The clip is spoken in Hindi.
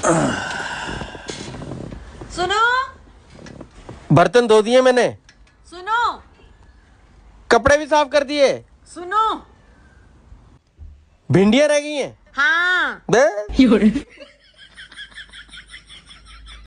सुनो, बर्तन धो दिए मैंने, सुनो, कपड़े भी साफ कर दिए, सुनो। भिंडियां रह गई हैं। हाँ। बे?